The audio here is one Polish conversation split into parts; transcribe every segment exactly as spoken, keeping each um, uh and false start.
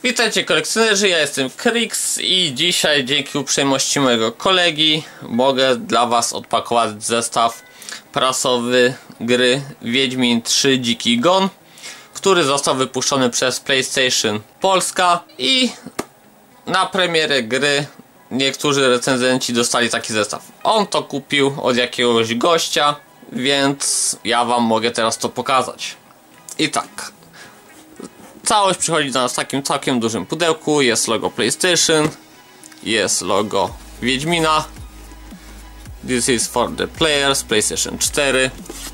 Witajcie kolekcjonerzy, ja jestem Krix i dzisiaj dzięki uprzejmości mojego kolegi mogę dla was odpakować zestaw prasowy gry Wiedźmin trzy Dziki Gon, który został wypuszczony przez PlayStation Polska i na premierę gry niektórzy recenzenci dostali taki zestaw. On to kupił od jakiegoś gościa, więc ja wam mogę teraz to pokazać. I tak, całość przychodzi do nas w takim całkiem dużym pudełku. Jest logo PlayStation, jest logo Wiedźmina. This is for the players, PlayStation cztery.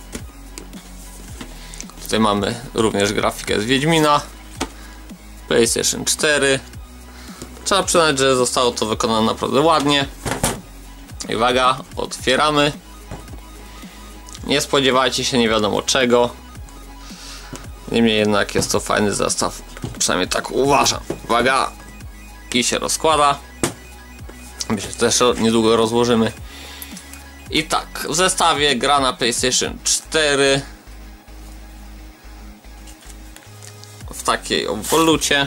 Tutaj mamy również grafikę z Wiedźmina, PlayStation cztery. Trzeba przyznać, że zostało to wykonane naprawdę ładnie. I uwaga, otwieramy. Nie spodziewajcie się nie wiadomo czego. Niemniej jednak jest to fajny zestaw, przynajmniej tak uważam. Uwaga, i się rozkłada. My się też niedługo rozłożymy. I tak, w zestawie gra na PlayStation cztery w takiej obwolucie.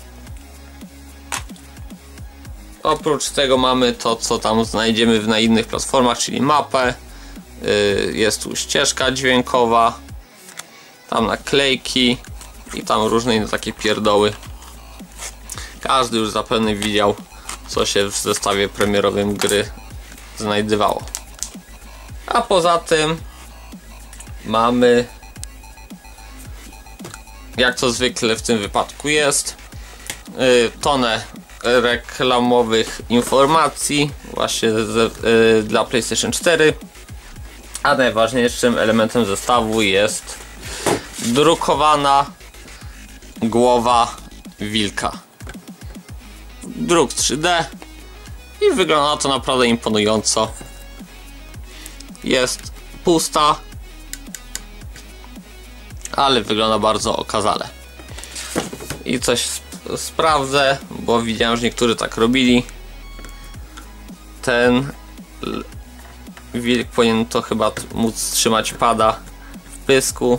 Oprócz tego mamy to, co tam znajdziemy na innych platformach, czyli mapę. Jest tu ścieżka dźwiękowa, tam naklejki i tam różne inne takie pierdoły. Każdy już zapewne widział, co się w zestawie premierowym gry znajdowało. A poza tym mamy, jak to zwykle w tym wypadku jest, tonę reklamowych informacji właśnie z, y, dla PlayStation cztery. A najważniejszym elementem zestawu jest drukowana głowa wilka. Druk trzy D i wygląda to naprawdę imponująco. Jest pusta, ale wygląda bardzo okazale. I coś sp sprawdzę, bo widziałem, że niektórzy tak robili. Ten wilk powinien to chyba móc trzymać pada w pysku.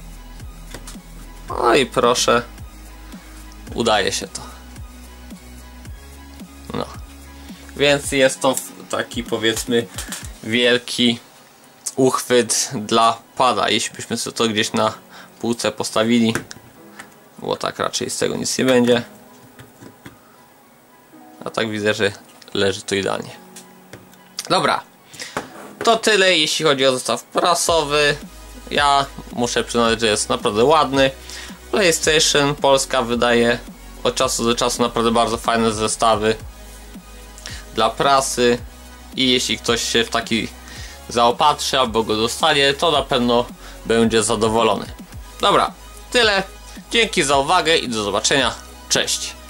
No i proszę, udaje się to. No. Więc jest to taki, powiedzmy, wielki uchwyt dla pada. Jeśli byśmy sobie to gdzieś na półce postawili, bo tak raczej z tego nic nie będzie. A tak widzę, że leży to idealnie. Dobra, to tyle jeśli chodzi o zestaw prasowy. Ja muszę przyznać, że jest naprawdę ładny. PlayStation Polska wydaje od czasu do czasu naprawdę bardzo fajne zestawy dla prasy i jeśli ktoś się w taki zaopatrzy albo go dostanie, to na pewno będzie zadowolony. Dobra, tyle. Dzięki za uwagę i do zobaczenia. Cześć.